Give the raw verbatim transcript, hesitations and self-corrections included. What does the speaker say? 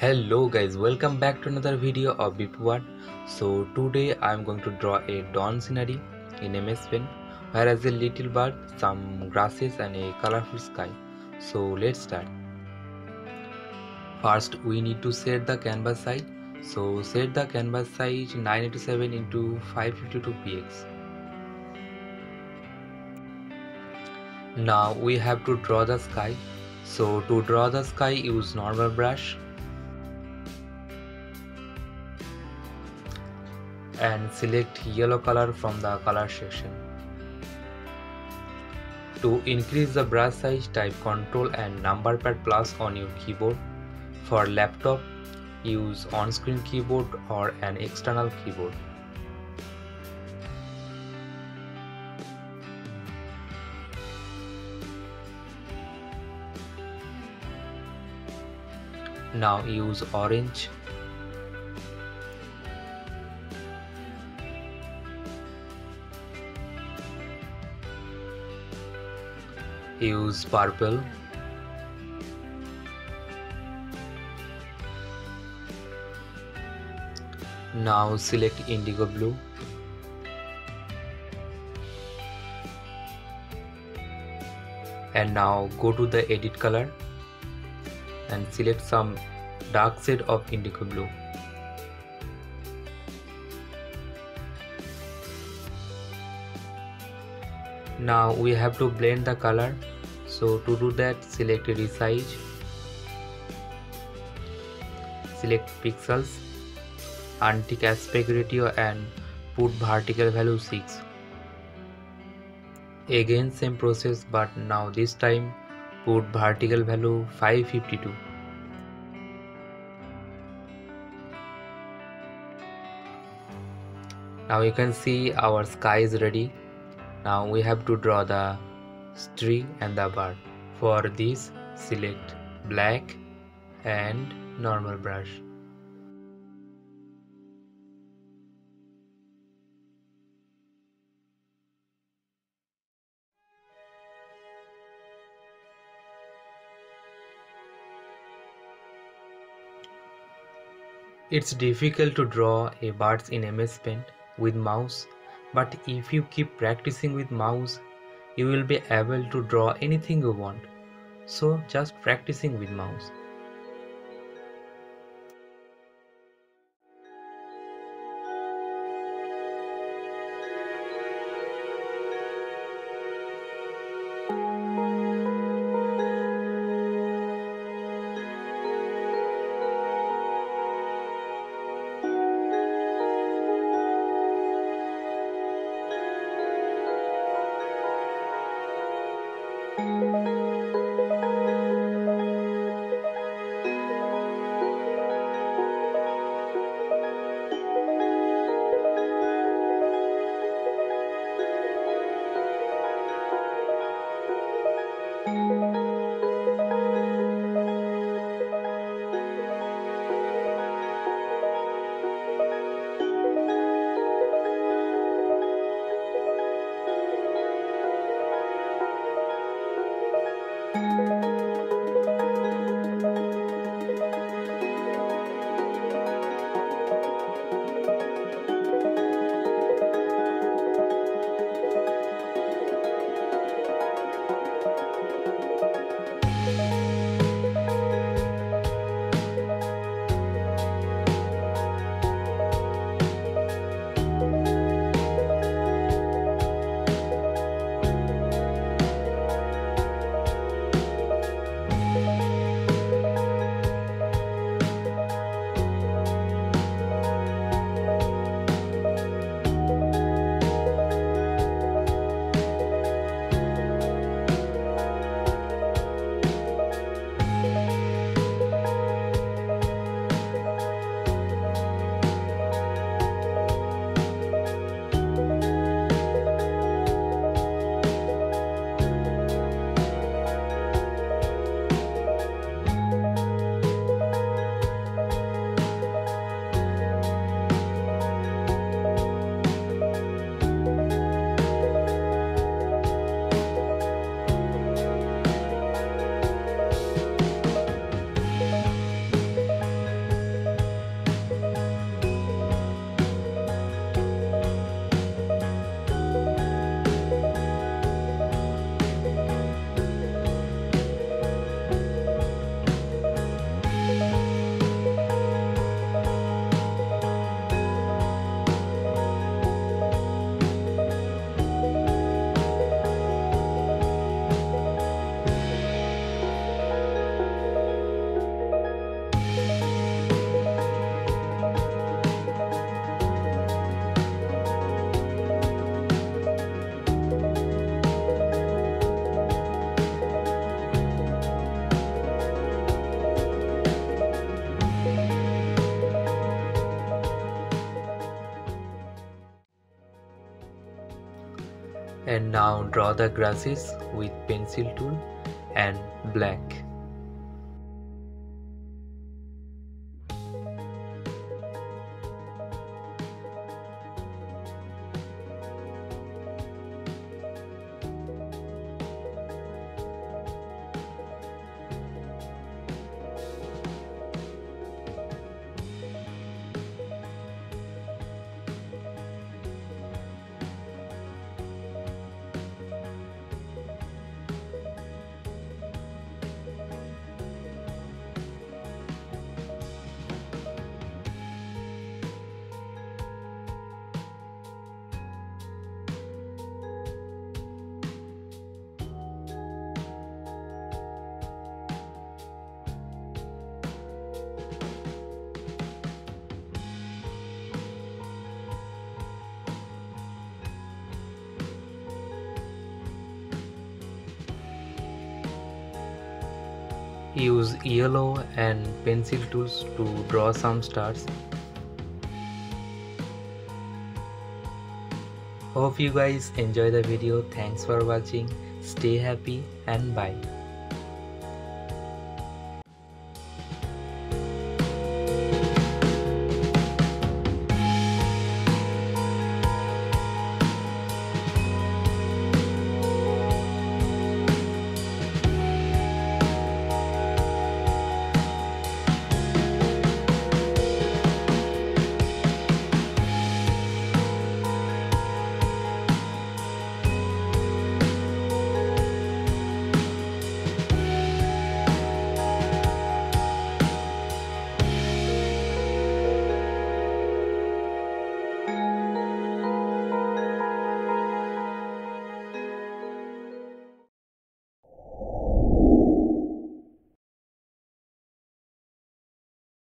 Hello guys, welcome back to another video of Bipu Art. So today I am going to draw a dawn scenery in M S Pen, whereas a little bird, some grasses and a colorful sky. So let's start. First we need to set the canvas size. So set the canvas size nine eighty-seven into five fifty-two px. Now we have to draw the sky. So to draw the sky, use normal brush and select yellow color from the color section. To increase the brush size, type Ctrl and number pad plus on your keyboard. For laptop, use on-screen keyboard or an external keyboard. Now use orange. Use purple. Now select indigo blue. And now go to the edit color and select some dark shade of indigo blue. Now we have to blend the color. So to do that, select resize, select pixels, untick aspect ratio and put vertical value six. Again same process, but now this time put vertical value five fifty-two. Now you can see our sky is ready. Now we have to draw the tree and the bird. For this, select black and normal brush. It's difficult to draw a birds in M S Paint with mouse, but if you keep practicing with mouse, you will be able to draw anything you want. So just practicing with mouse. And now draw the grasses with pencil tool and black. Use yellow and pencil tools to draw some stars. Hope you guys enjoy the video. Thanks for watching. Stay happy and bye.